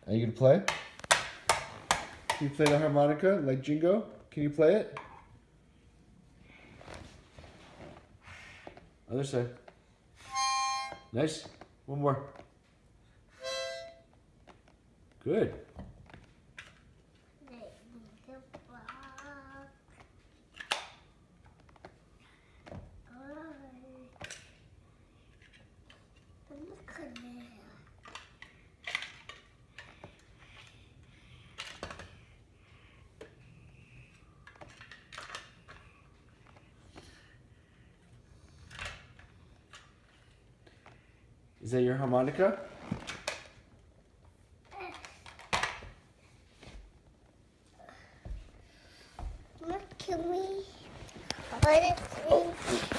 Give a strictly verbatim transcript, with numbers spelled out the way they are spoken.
Are you gonna play? Can you play the harmonica like Jingo? Can you play it? Other side. Nice. One more. Good. Is that your harmonica? Look, can we? What is it?